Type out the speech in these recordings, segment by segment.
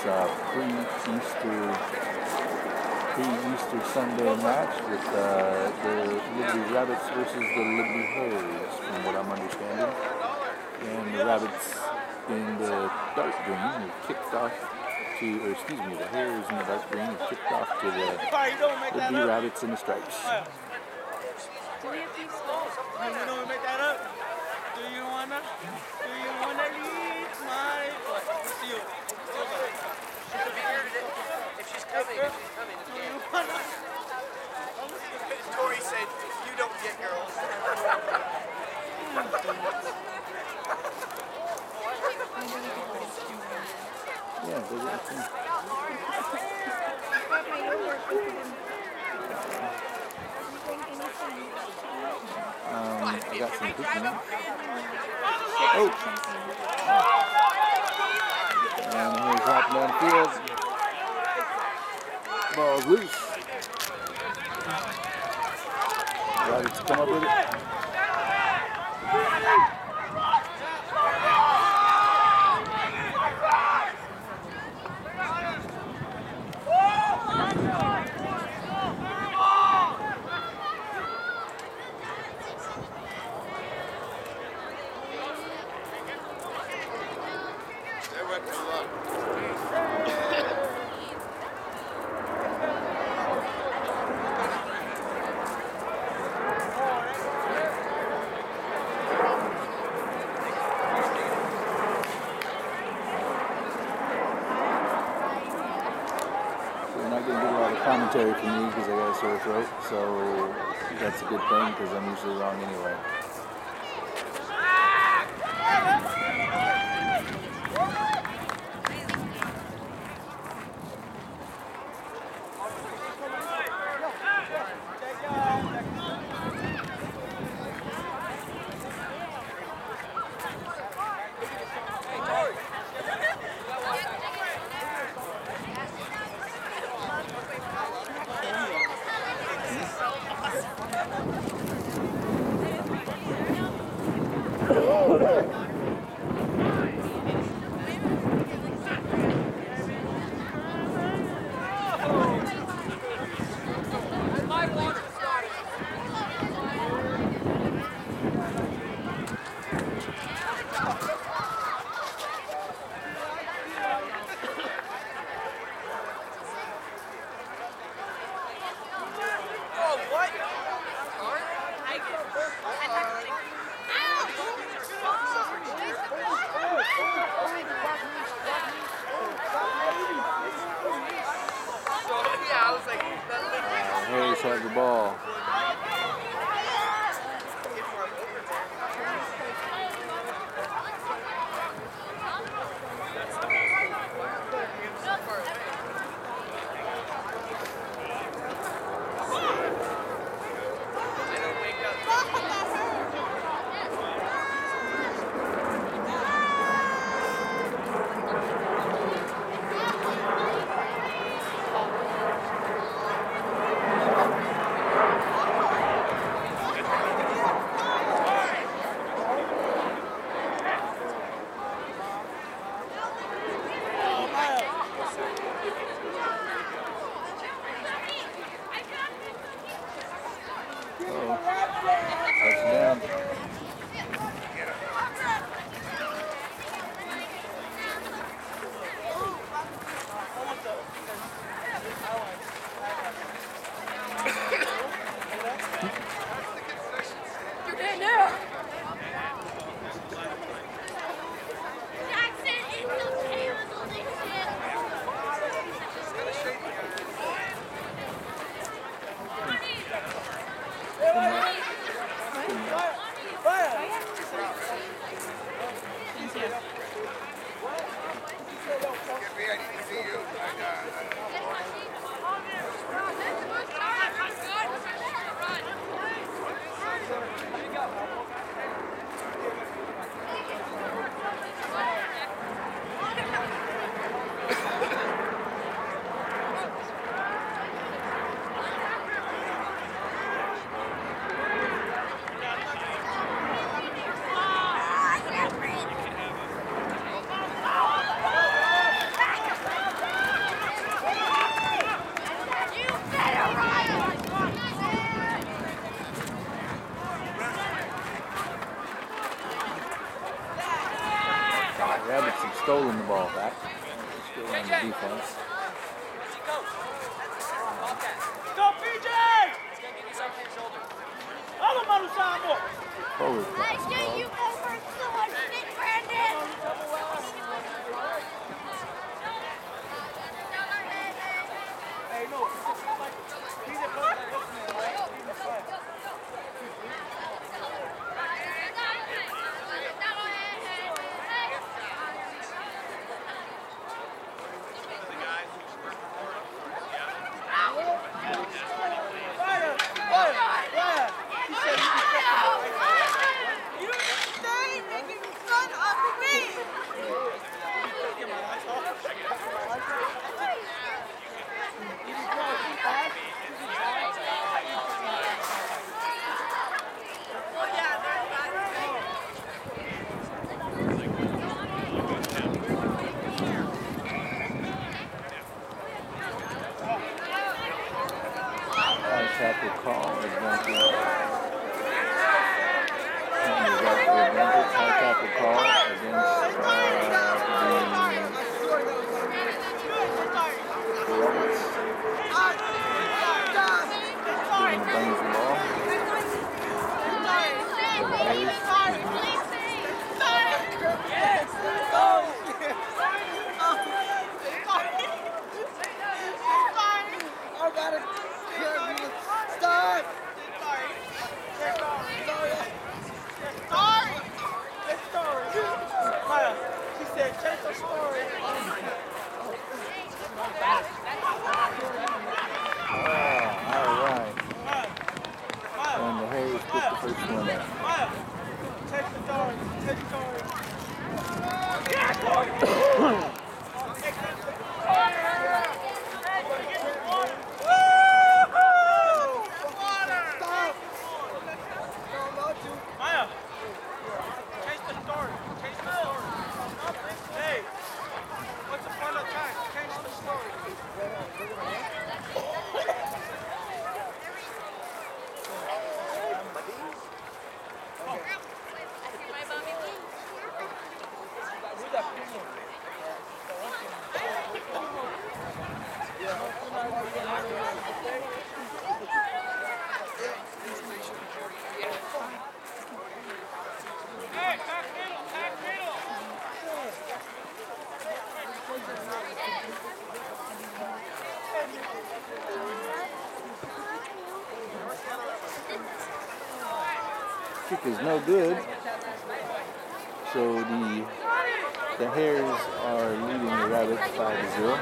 pre-Easter Sunday match with the Liberty Rabbits versus the Liberty Hares, from what I'm understanding. And the Rabbits in the dark green have kicked off to, or excuse me, the Hares in the dark green have kicked off to the Liberty Rabbits in the stripes. Do we have these schools? You don't make that up? Do you wanna leave my... See you. She'll be here today. If she's coming, do you wanna... Tori said, you don't get girls. Yeah, they got some. I got some cooking. Oh! And here's hopping down the field. Ball's loose. Rabbits come up with it. Commentary for me because I got a sore throat, so that's a good thing because I'm usually wrong anyway. Hares have the ball. stolen the ball back. Still on the defense. Go, PJ! Forward I get you over so much shit, Brandon! Hey, no. You stay making fun of me! tackle call against the high tackle call against the Roberts. Giving the Bunnies the ball. The Hares. And the Hares put the first one out. Take the dog. Take the dog. Maya, change the story. Change the story. Hey, what's the point of time? Change the story. Kick is no good. So the Hares are leading the Rabbits 5-0.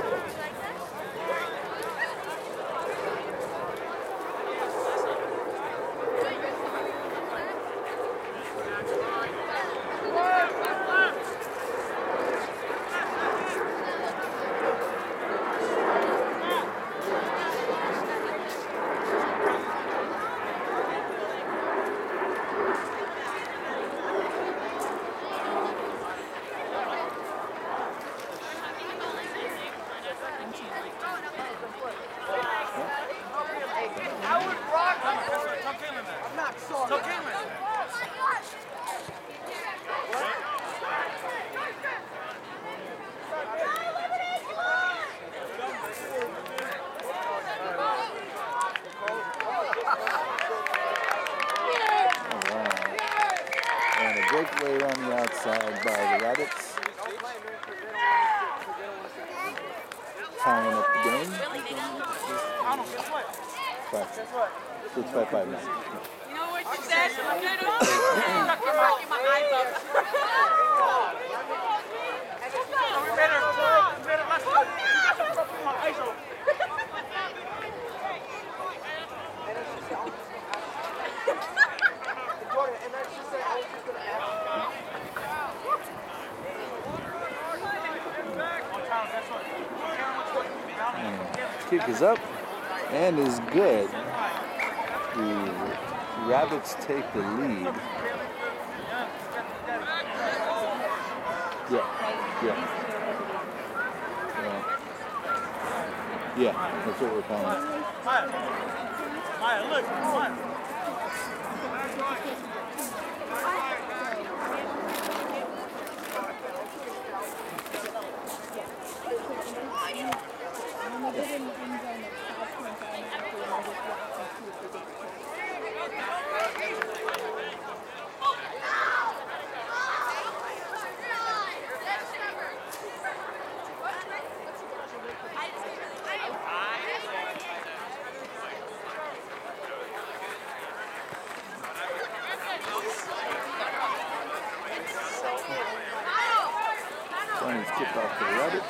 Breakaway on the outside by the Rabbits. Tying up the game. Five. So it's 5-5 now. You know what you said? I'm good. My eyes up. Kick is up and is good. The Rabbits take the lead. Yeah, that's what we're calling it. Maya, look, Maya. tipped off to the rabbits.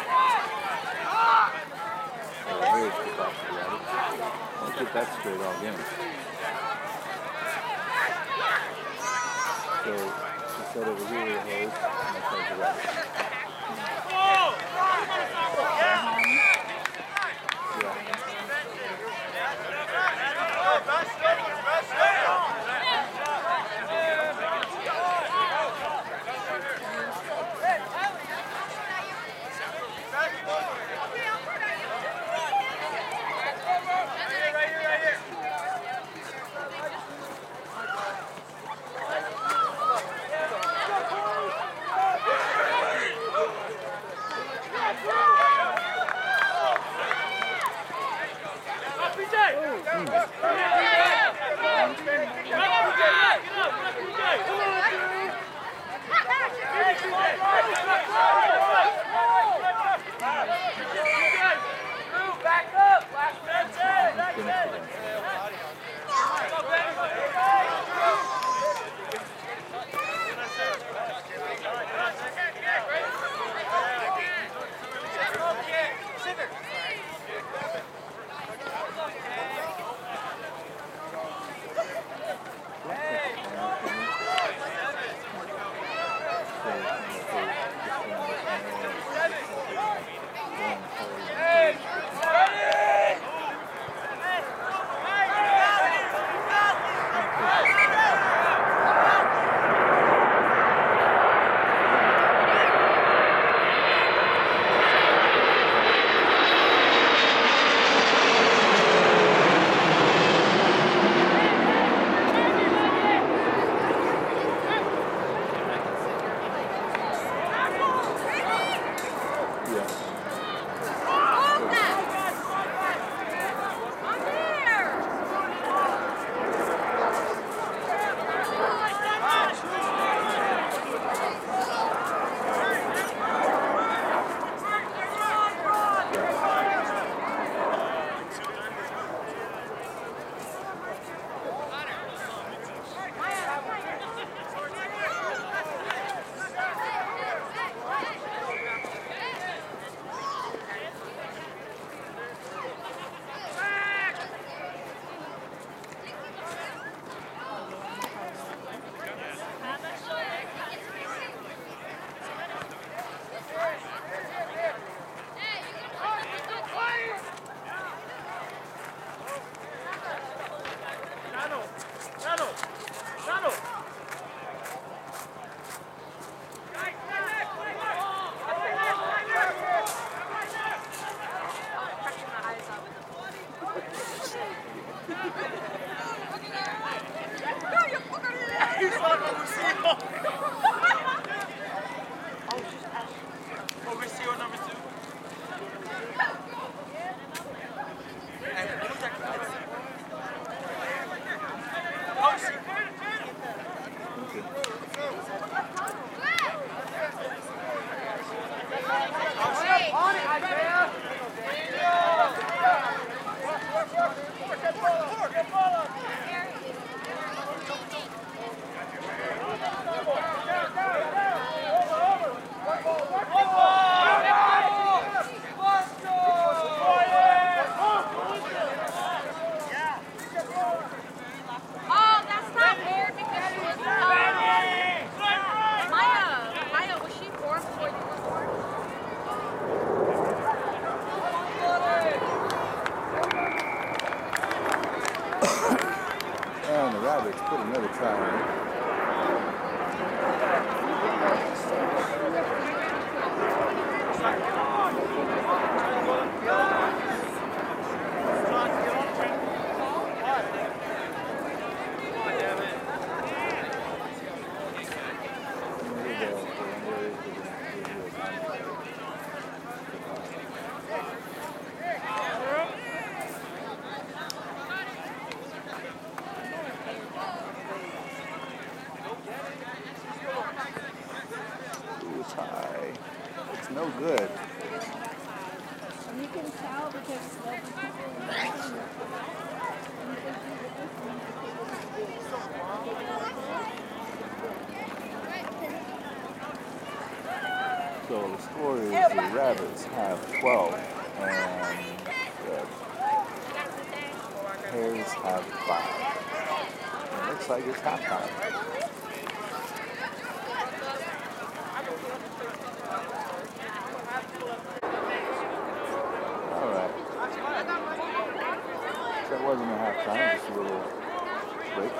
Hares tipped off to the rabbits. I'll get that straight all game. So she said over here, Hares, and I said the rabbits. And the rabbits put another try on it. High. It's no good. And you can tell because they'll be people So the score is the Rabbits have 12 and the Hares have 5. And it looks like it's halftime. Alright. So it wasn't a halftime, just a little break.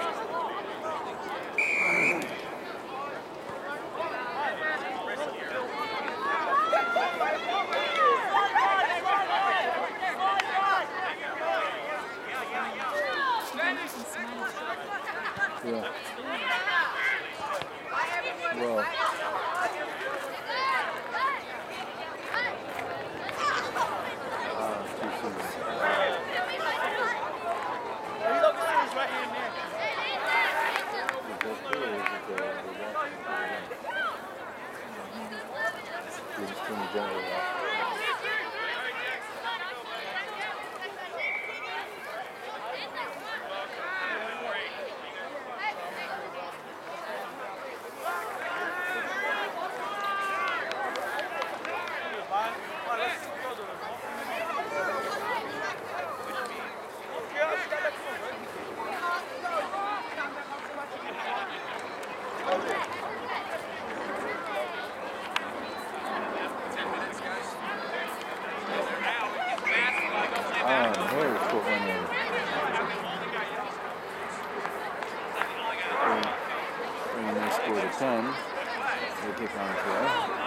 Yeah. Well. Hares put one in. And they scored a 10. They pick on play.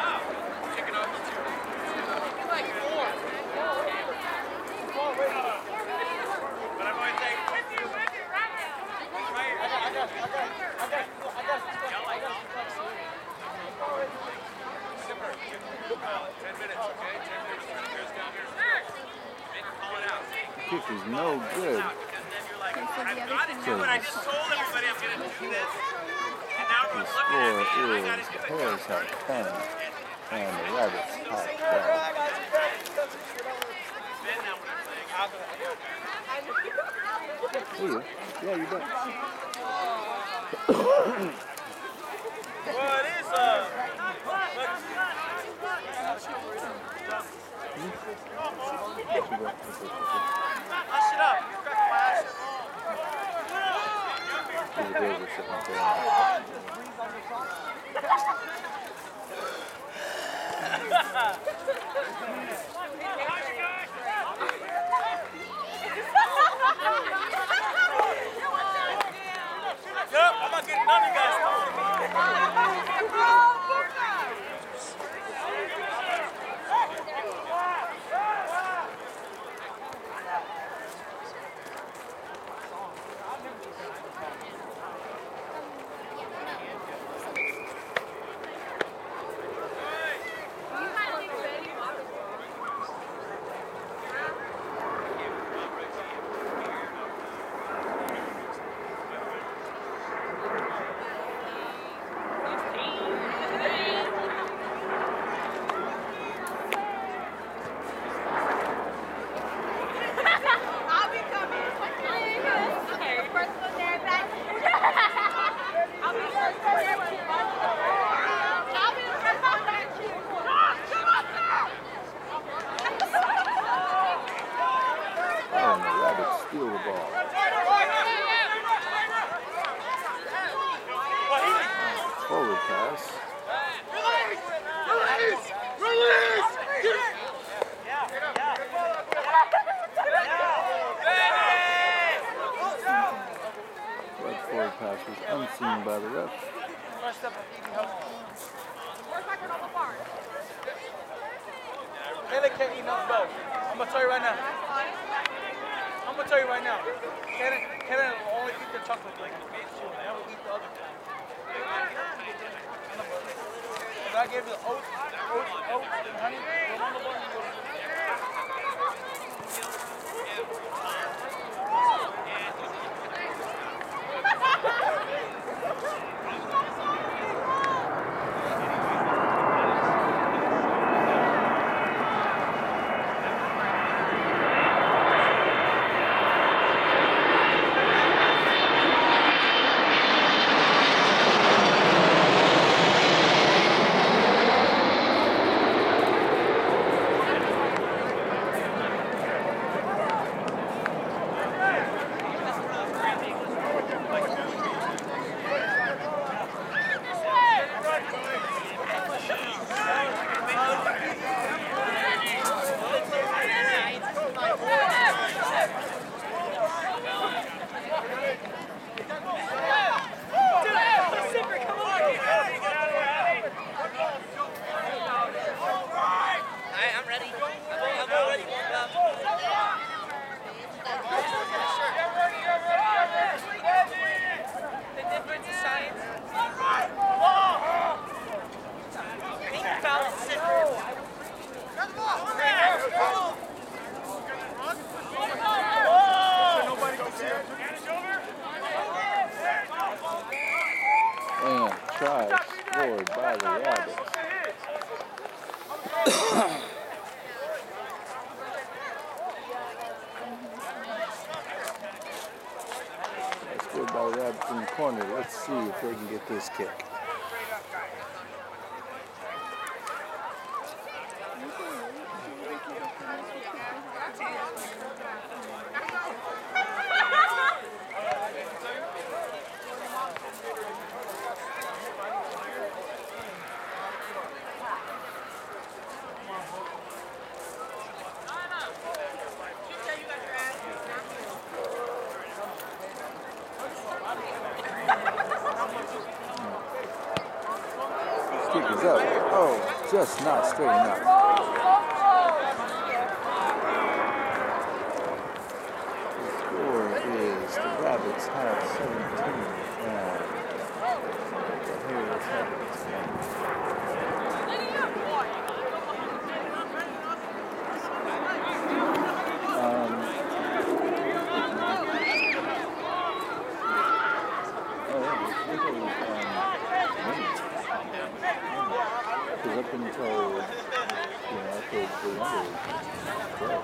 Kick is no good. I just told everybody I'm going to do this. And now The score is the Hares have 10 and the Rabbits have 12. See you. Yeah, you bet. well, it is Hush it up. The girls are sitting up there. Yep, I'm not getting none of you guys. Steal the ball. Forward pass. That forward pass was unseen by the ref. Taylor can't eat nothing though. I'm gonna tell you right now. Cannon will only eat the chocolate like the beef soup. They will eat the other thing. If I gave you the oats and honey, go on the board and go. difference in science? Pink foul scissors. And try scored by the Rabbits. Scored by the Rabbits in the corner. Let's see if they can get this kick. Kick is up. Oh, just not straight enough. The score is the Rabbits have 17 and the Hares have 'cause up until, after the under,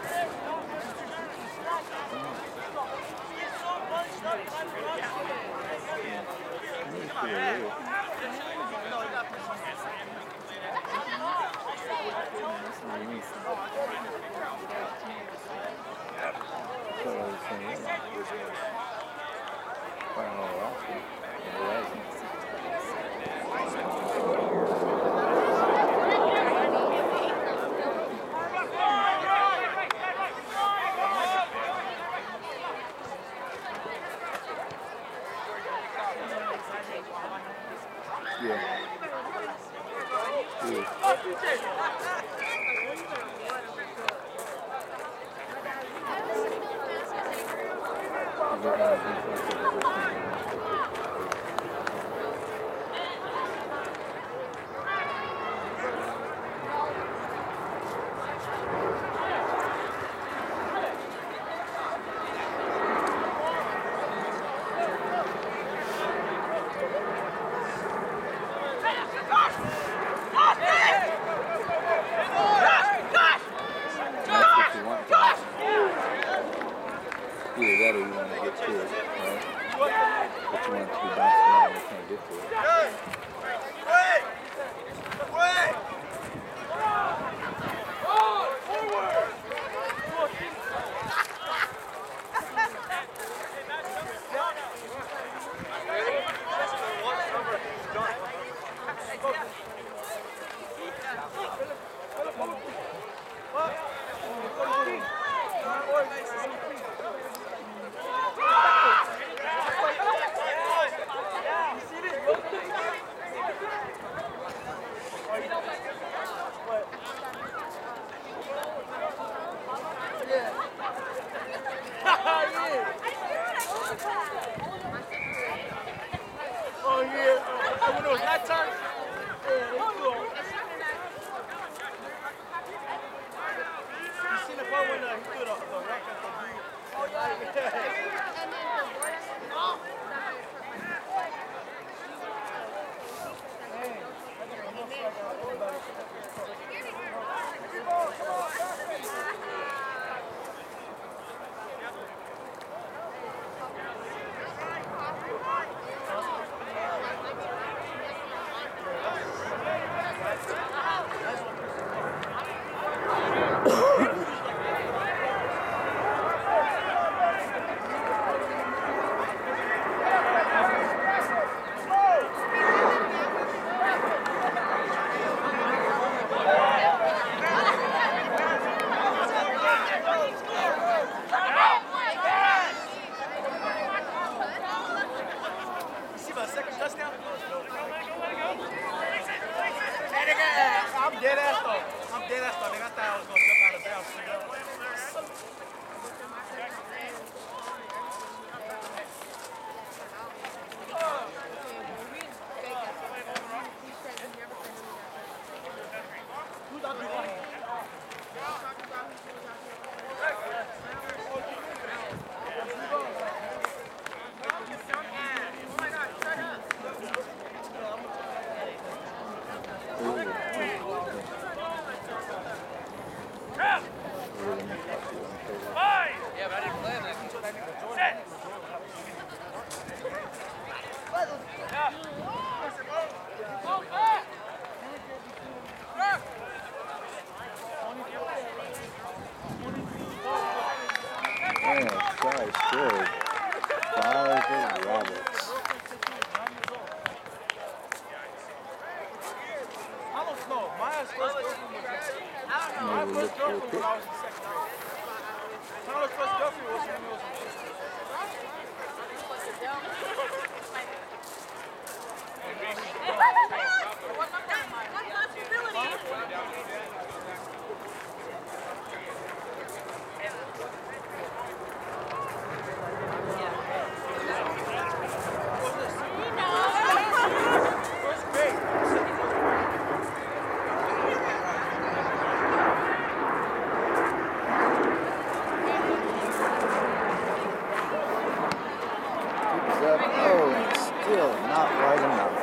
Quite enough.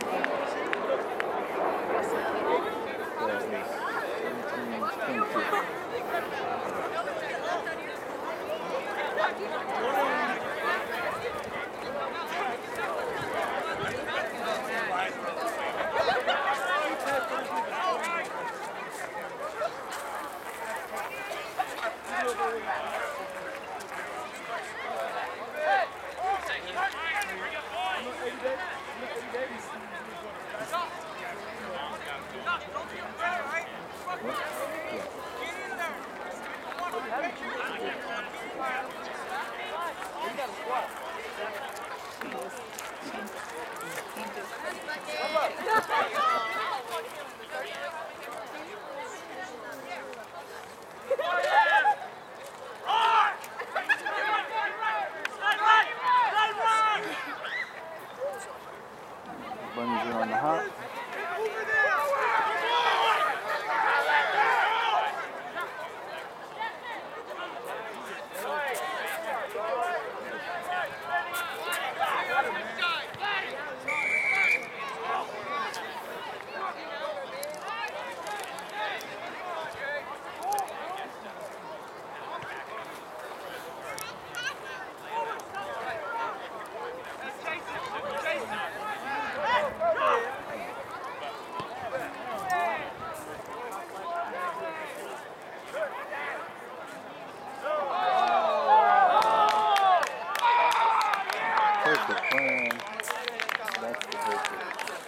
That is 17-22. Bunnies are on the hop. Perfect plan. That's the perfect.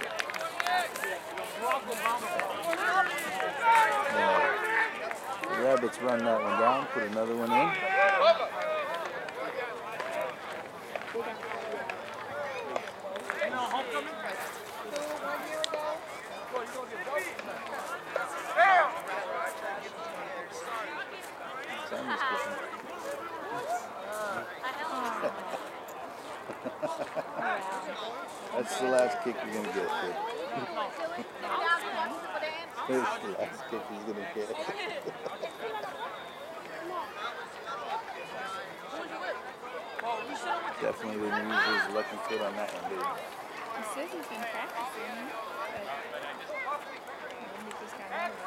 Now, the Rabbits run that one down, put another one in. Sounds good. That's the last kick you're going to get, kid. That's the last kick he's going to get. Definitely didn't use his lucky foot on that one, did he? He says he's been practicing, but he just got nervous.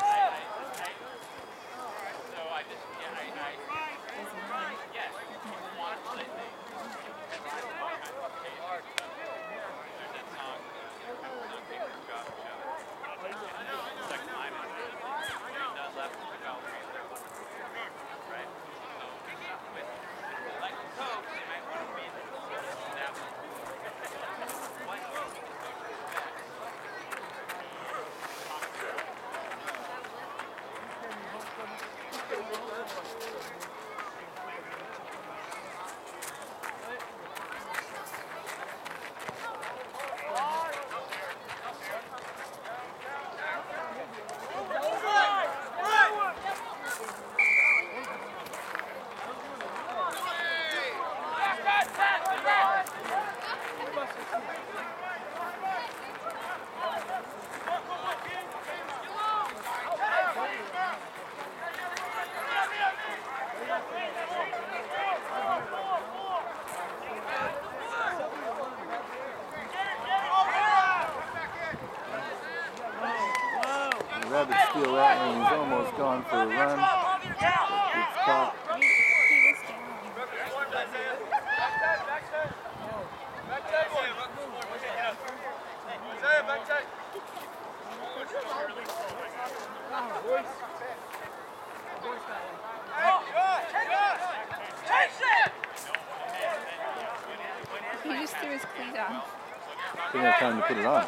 Rabbits steal that one. He's almost gone for a run. It's caught. He just threw his cleat off. Didn't have time to put it on.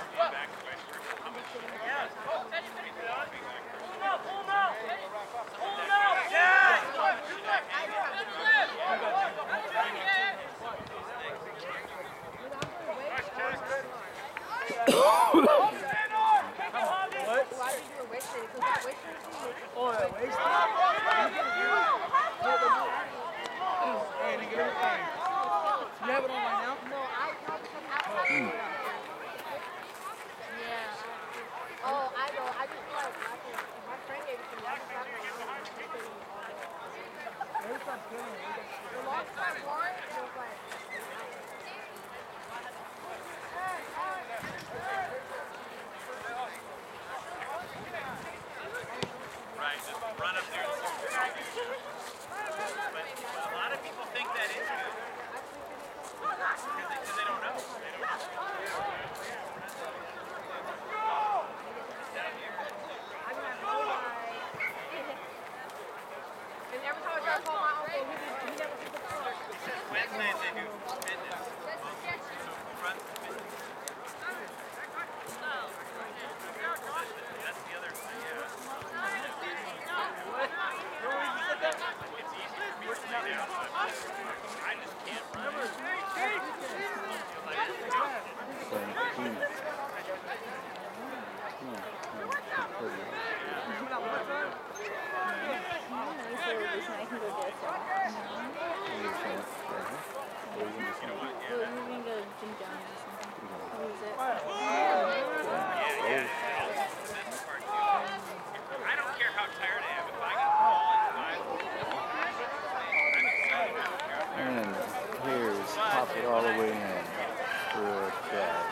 And Hares pop it all the way in for a grab.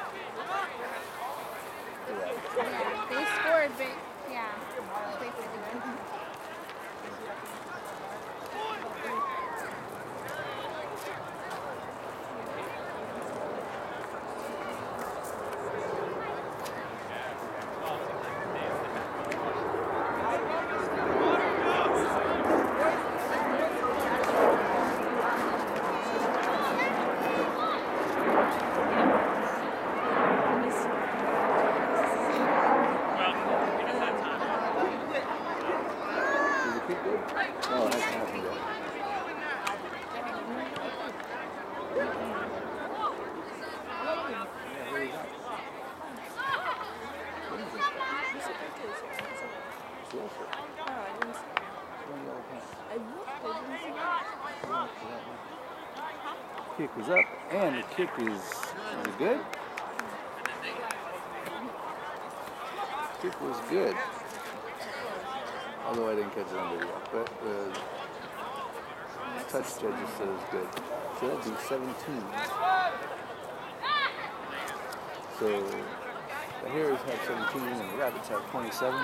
They scored, but yeah. Wait for the game. Kick was up, and the kick is it good? Kick was good. Although I didn't catch it on video, but the touch judges said it was good. So that'd be 17. So the Hares have 17 and the Rabbits have 27.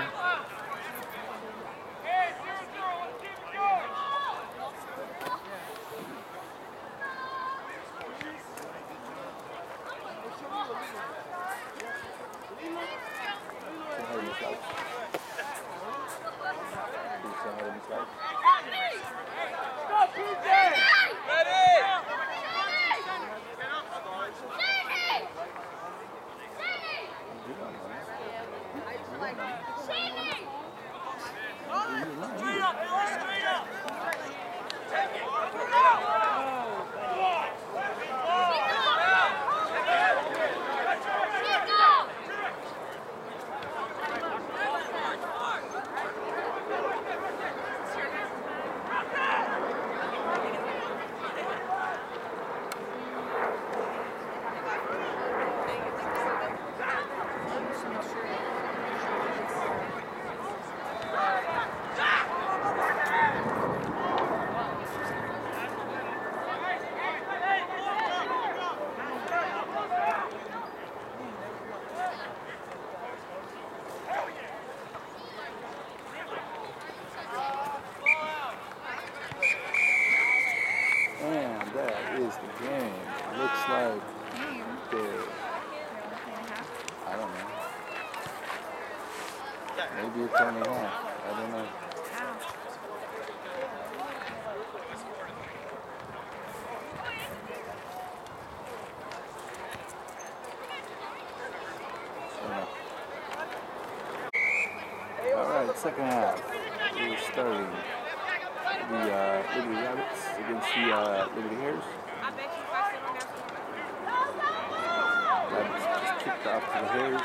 Is the game. It looks like they're, I don't know. Maybe it's only half. I don't know. Alright, second half. We're starting the Liberty Rabbits against the Liberty Hares. Rabbits just kicked off to the Hares.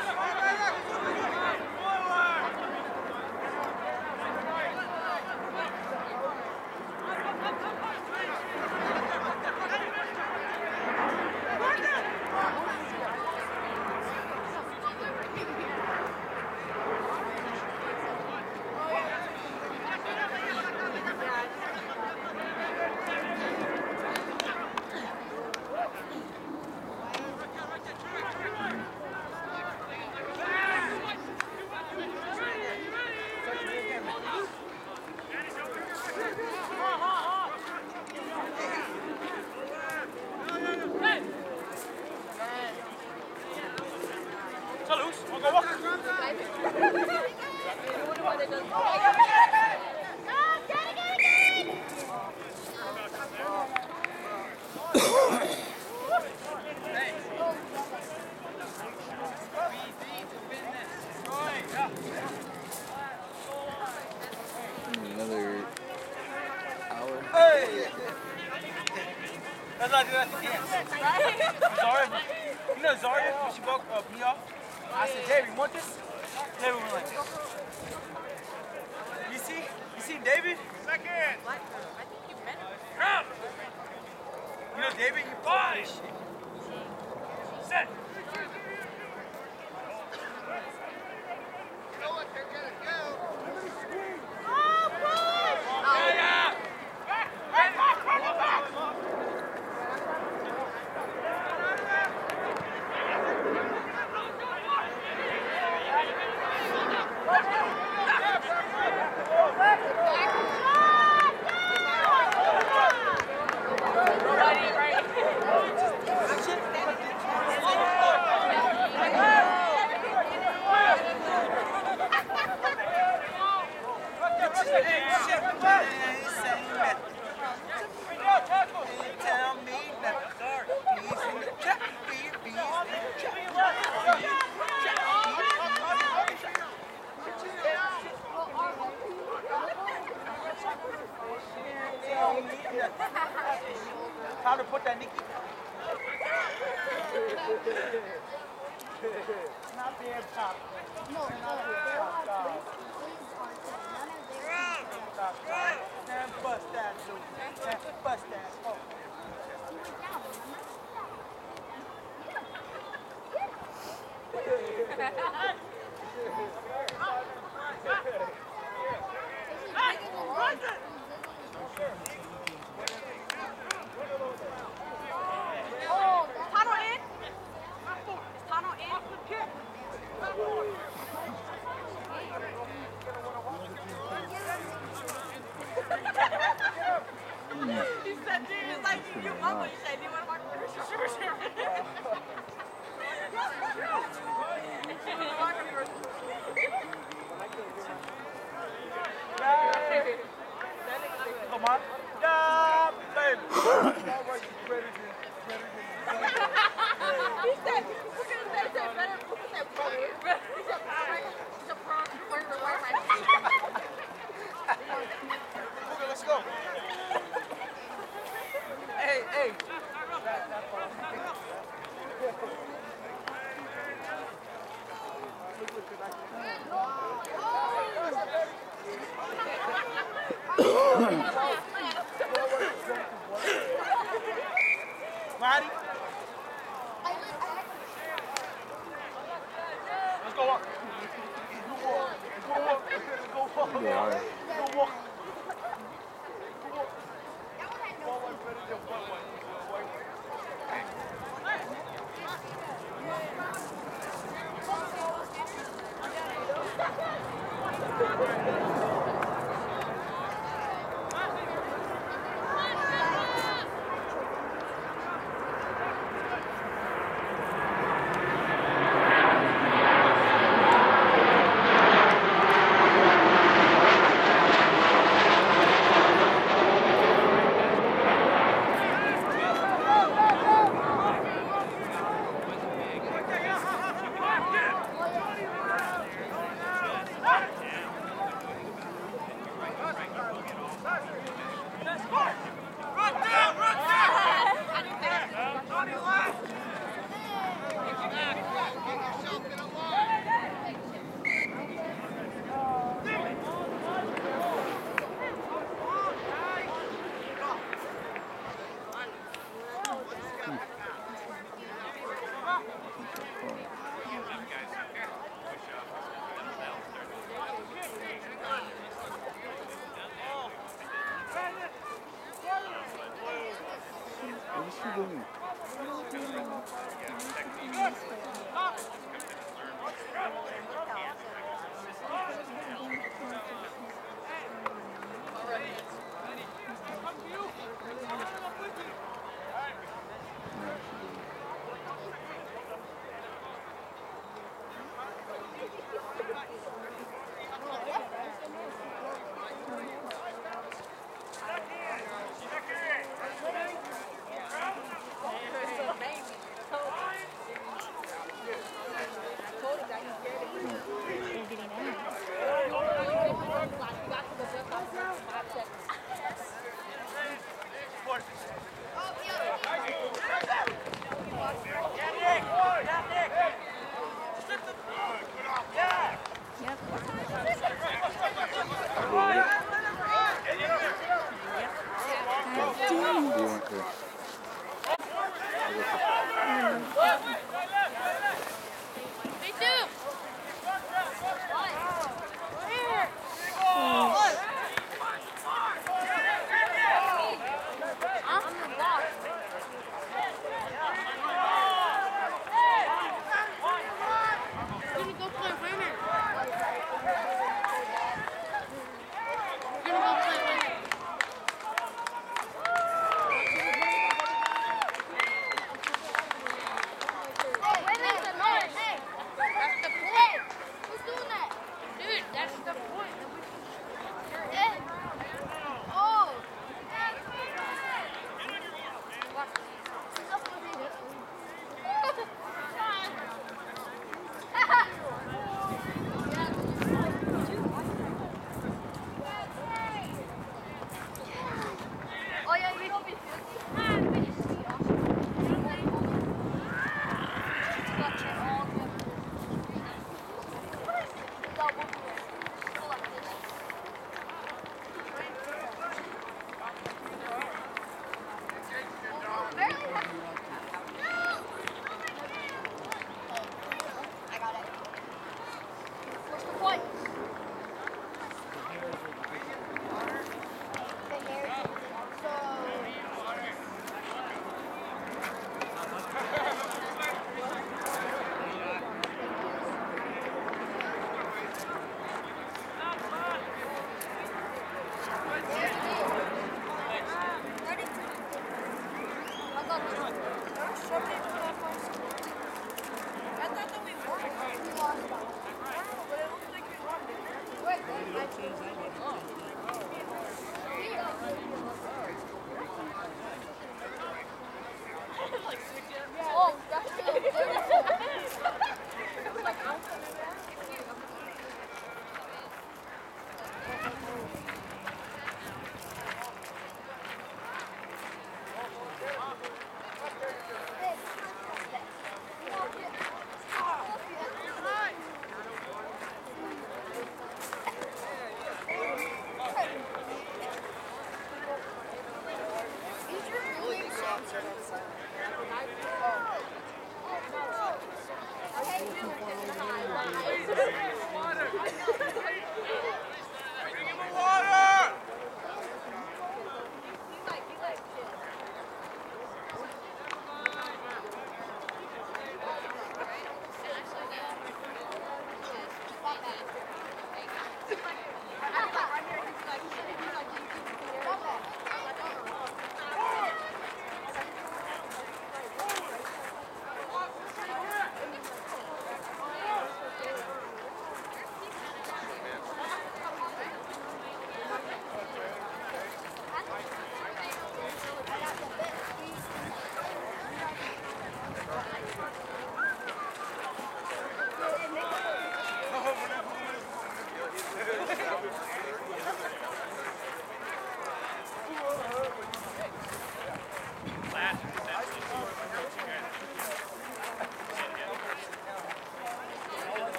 Another hour. Hey! That's not good. Zaria, you know Zaria, when she broke me off? I said, David, you want this? David went like this. You see David? Second. I think you met him. You know David, you push. Set. How to put that Nikki? Not the air top. No, Not the air top. Then bust that, dude. Bust that. Oh. Tano in? Is Tano in? He said, dude, it's like your mama. You said, do you want to watch Sure. Come on. Yeah, baby. He said, we're going to say better. He said, Okay, let's go. Hey. Marty? Let's go walk. Go walk. Yeah, all right. Go walk.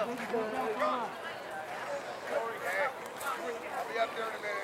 be up there in a minute.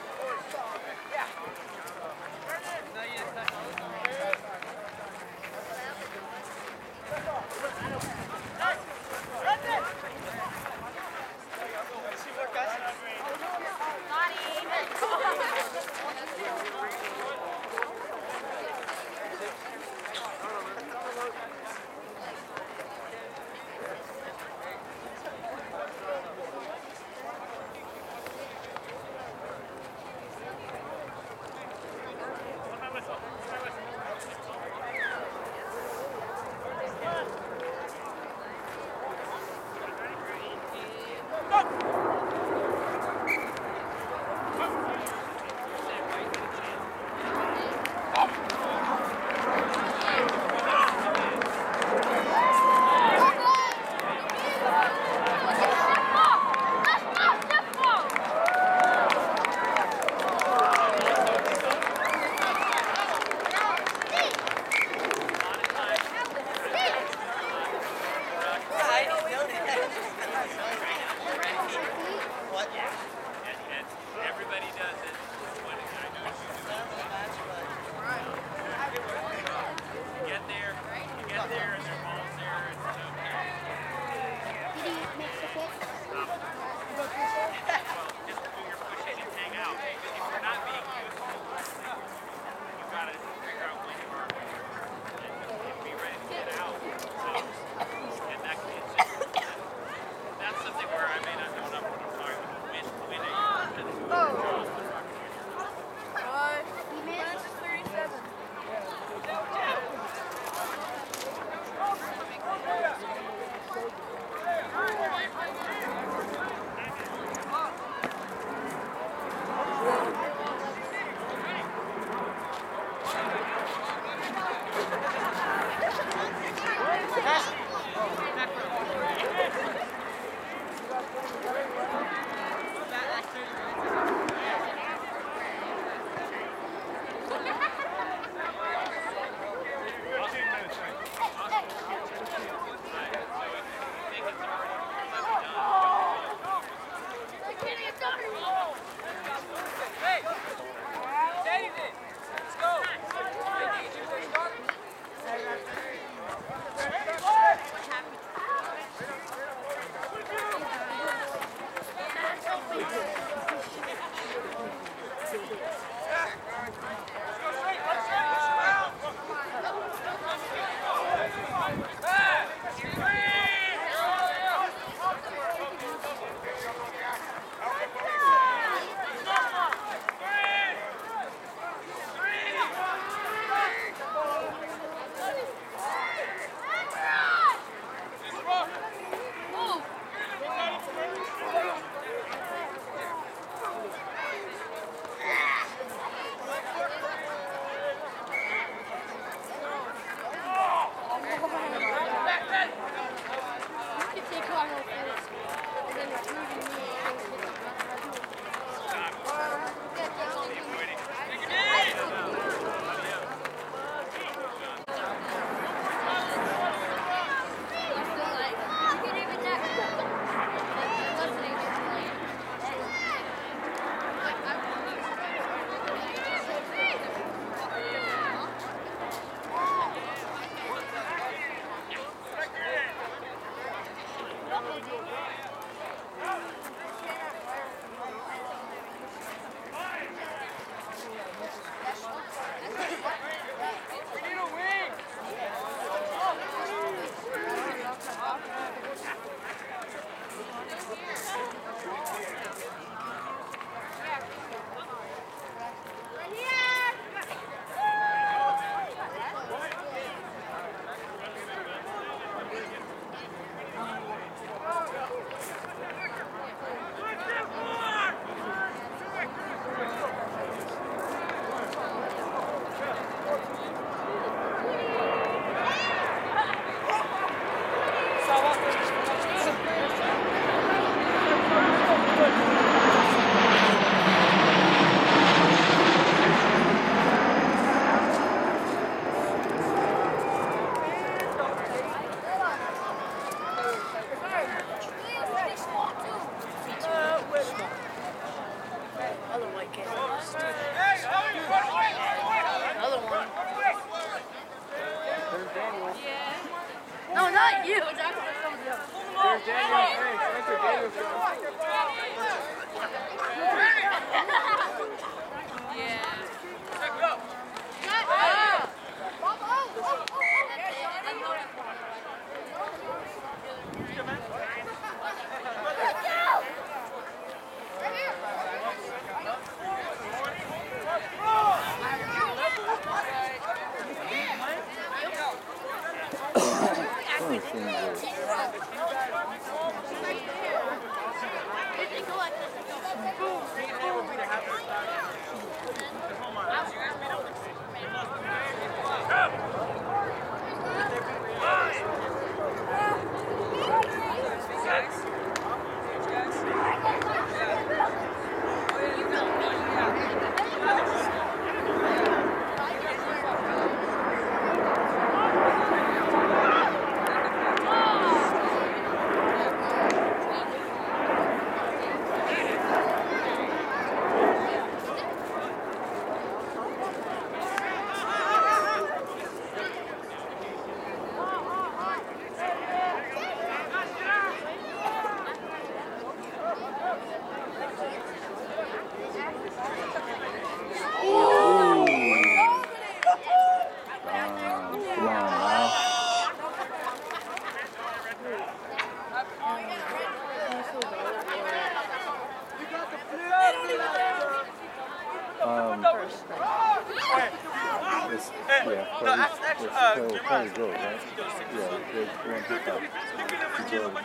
Hares go, right? Yeah, there's one pick up. You go,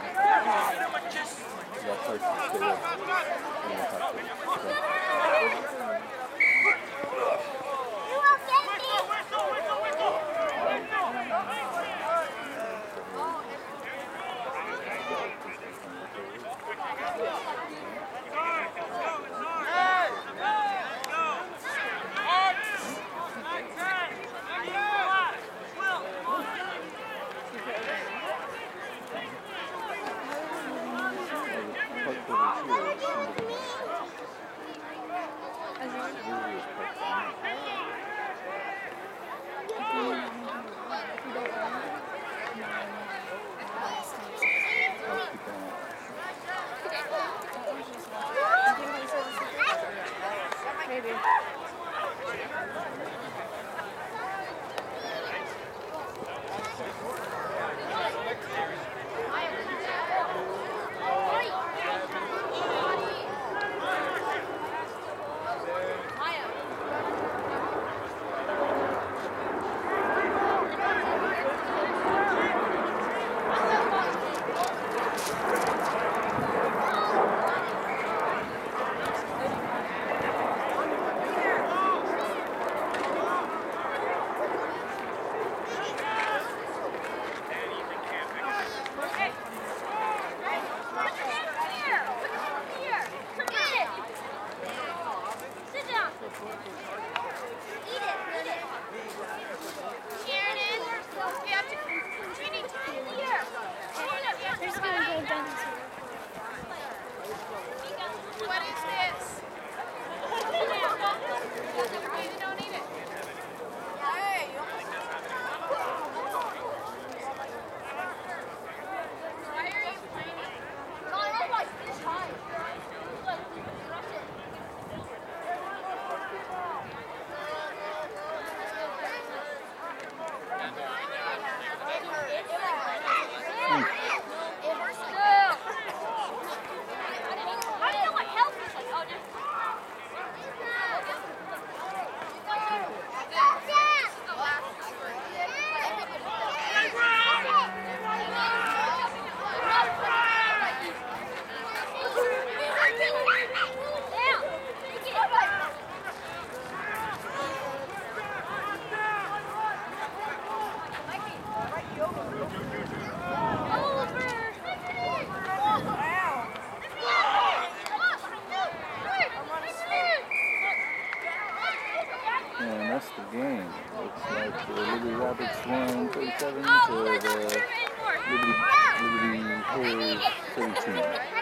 that person stay up. And that's the game. Looks like the Liberty Rabbits won 37 to the Liberty Hares 17.